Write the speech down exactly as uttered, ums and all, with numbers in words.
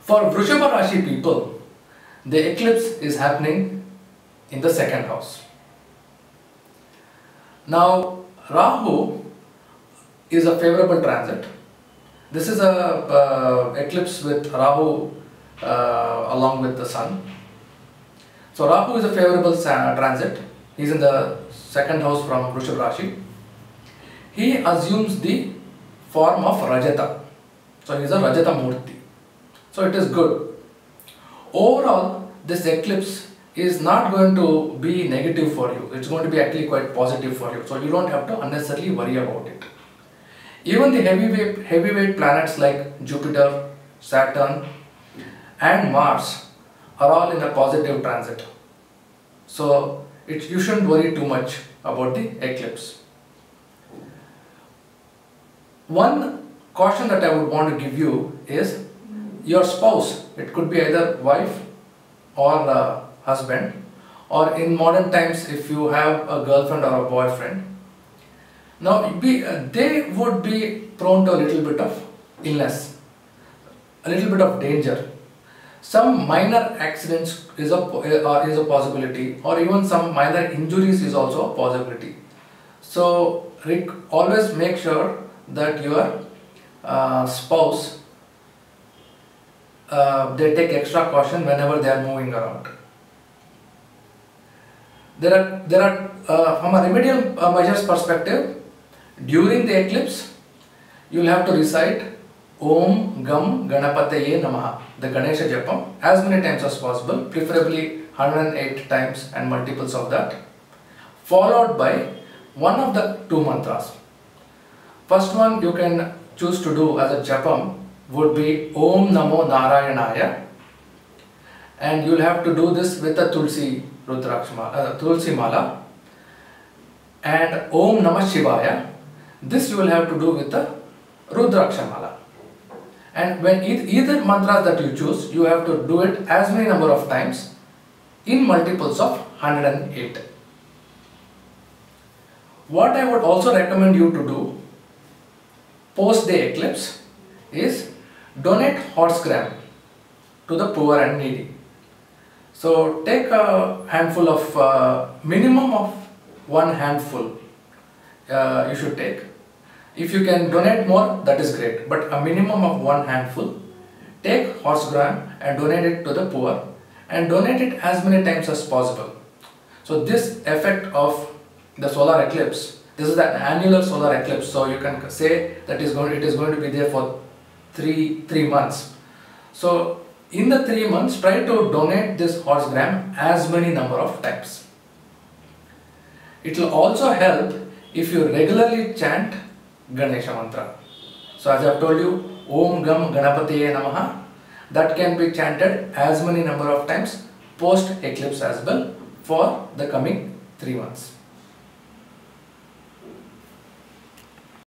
For Vrishabha Rashi people, the eclipse is happening in the second house. Now, Rahu is a favorable transit. This is a uh, eclipse with Rahu uh, along with the Sun. So Rahu is a favorable transit. He is in the second house from Vrishabha Rashi. He assumes the form of Rajata. So he is a Rajata Murti. So it is good. Overall, this eclipse is not going to be negative for you. It's going to be actually quite positive for you. So you don't have to unnecessarily worry about it. Even the heavyweight, heavyweight planets like Jupiter, Saturn and Mars are all in a positive transit. So it, you shouldn't worry too much about the eclipse. One caution that I would want to give you is your spouse. It could be either wife or uh, husband, or in modern times if you have a girlfriend or a boyfriend. Now be, uh, they would be prone to a little bit of illness, a little bit of danger. Some minor accidents is a, uh, is a possibility, or even some minor injuries is also a possibility. So always make sure that your uh, spouse uh, they take extra caution whenever they are moving around. There are, there are uh, from a remedial uh, measures perspective, during the eclipse, you will have to recite Om Gam Ganapataye Namaha, the Ganesha Japam, as many times as possible, preferably one hundred eight times and multiples of that, followed by one of the two mantras. First one you can choose to do as a Japam would be Om Namo Narayanaya, and you will have to do this with a Tulsi Rudrakshma, uh, Tulsi Mala, and Om Namah Shivaya. This you will have to do with the Rudraksha Mala. And when e either mantras that you choose, you have to do it as many number of times in multiples of one hundred eight. What I would also recommend you to do post the eclipse is donate horse gram to the poor and needy. So take a handful of, uh, minimum of one handful uh, you should take. If you can donate more, that is great, but a minimum of one handful. Take horse gram and donate it to the poor, and donate it as many times as possible. So this effect of the solar eclipse, this is an annular solar eclipse, so you can say that is going, it is going to be there for three, three months. So in the three months, try to donate this horse gram as many number of times. It will also help if you regularly chant Ganesha mantra. So as I have told you, Om Gam Ganapataye Namaha, that can be chanted as many number of times post eclipse as well for the coming three months.